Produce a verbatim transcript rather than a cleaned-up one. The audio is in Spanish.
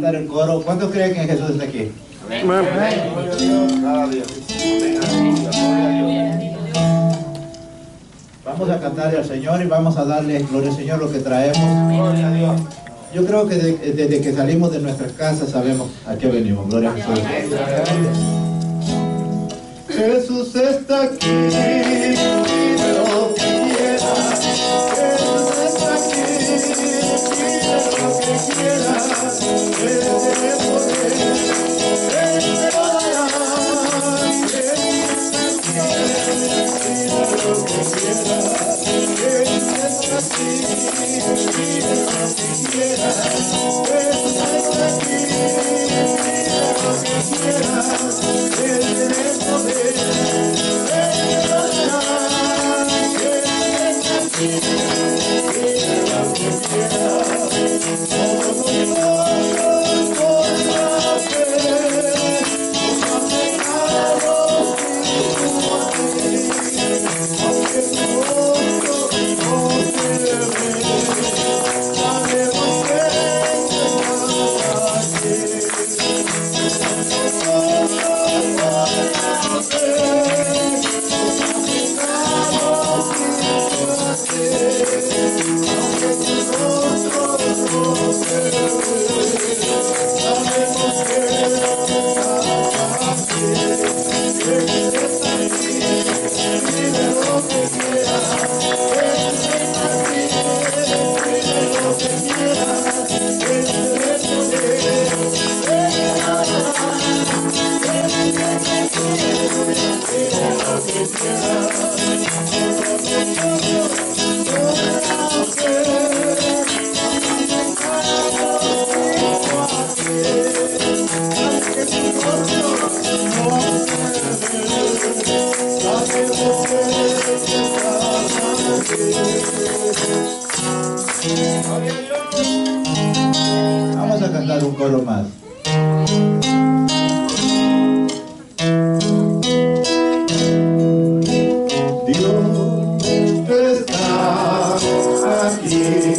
cantar el coro. ¿Cuántos creen que Jesús está aquí? Amén. Amén. Vamos a cantarle al Señor y vamos a darle gloria al Señor lo que traemos. Gloria a Dios. Yo creo que de- desde que salimos de nuestras casas sabemos a qué venimos. Gloria a Jesús. Jesús está aquí, pide lo que quieras. Jesús está aquí, pide lo que quieras. Él tiene poder, Él te lo dará. Jesús está aquí, pide lo que quieras. Jesús está aquí, pide lo que quieras. Jesús está aquí, pide lo que quieras. Él tiene poder. Vamos a cantar un coro más. Dios está aquí.